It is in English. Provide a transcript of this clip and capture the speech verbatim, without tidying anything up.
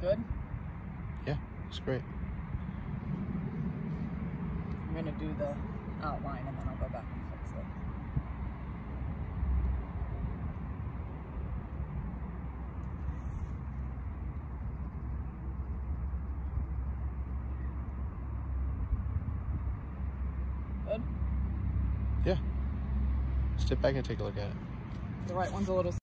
Good? Yeah, it's great. I'm gonna do the outline and then I'll go back and fix it. Good? Yeah. Step back and take a look at it. The right one's a little